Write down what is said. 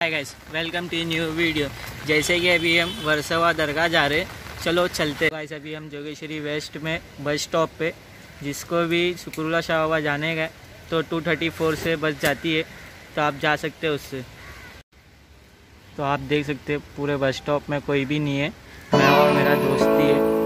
Hi guys, welcome to new video. जैसे कि अभी हम वर्सोवा दरगाह जा रहे हैं, चलो चलते हैं गाइस। अभी हम जोगेश्वरी वेस्ट में बस स्टॉप पे, जिसको भी शुक्रुल्ला शाह बाबा जाने गए तो 234 से बस जाती है, तो आप जा सकते हो उससे। तो आप देख सकते हैं पूरे बस स्टॉप में कोई भी नहीं है, मैं और मेरा दोस्ती है।